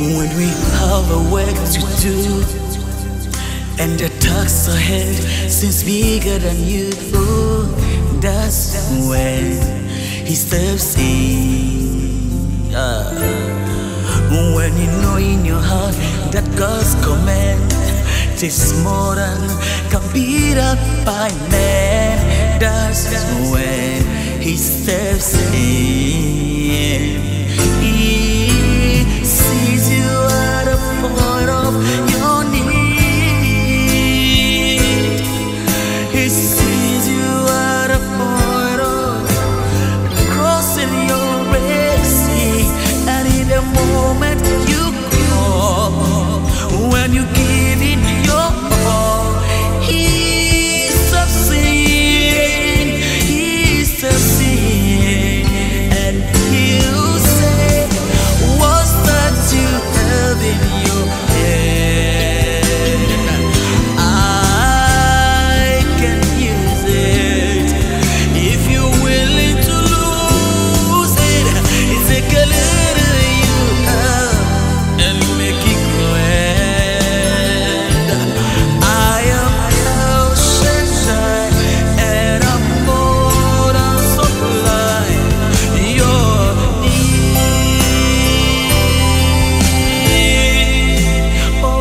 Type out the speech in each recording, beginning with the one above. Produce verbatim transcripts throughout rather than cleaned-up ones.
when we have a work to do, and the tasks ahead seems bigger than you. That's when He steps in. uh, When you know in your heart that God's command is more than can be done by man. That's when He steps in. He sees you at the point of your need. He sees you at the point of crossing your Red Sea. And in the moment you call, when you give in your all, He steps in. He steps in, and He'll say, what's that you have in your hand? I can use it. If you're willing to lose it, take a little you have and make it grand. I am El Shaddai, and I'm more than supply your need. Oh,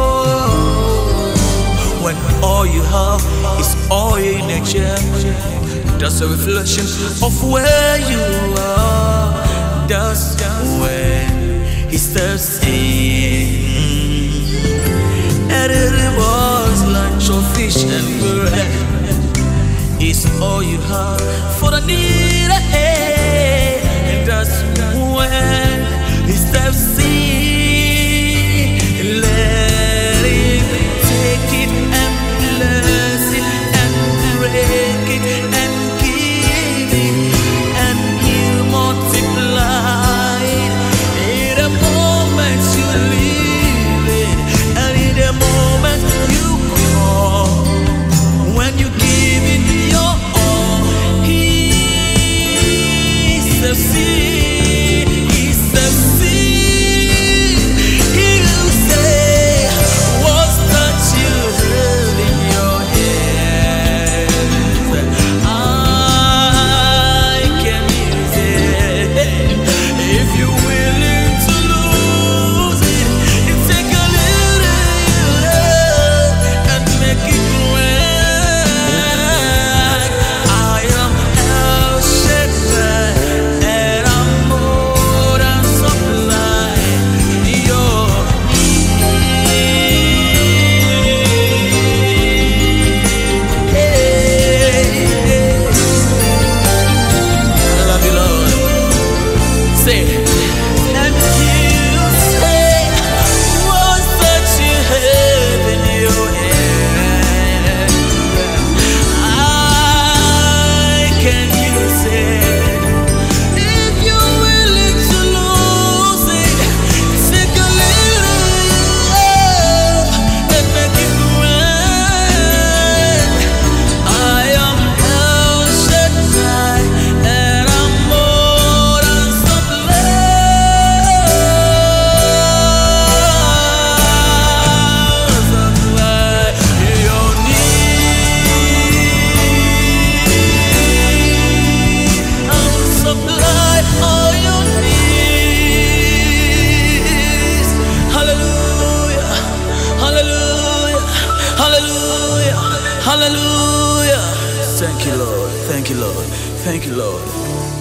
when all you have is all in nature, that's a reflection of where you are. That's when He steps in. And it was lunch or fish and bread. It's all you have for the need ahead. And that's when He steps in. Let Him take it and bless it and break it and give it, and He'll multiply it in the moment you leave it, and in the moment you call. When you give it your all, He steps in. He steps in. He'll say, what's that you have in your hands? I can use it. If you're willing to lose it, you take a little you love and make it grand. I am El Shaddai, and I'm more than supply your need. I love you, Lord. Say, and He'll say, what's that you have in your hand? I can use it. If you're willing to lose it, take a little you love and make it grand. I am El Shaddai, and I'm more than supply your need. I'll supply all your needs. Hallelujah, hallelujah, hallelujah, hallelujah. Thank you, Lord. Thank you, Lord. Thank you, Lord.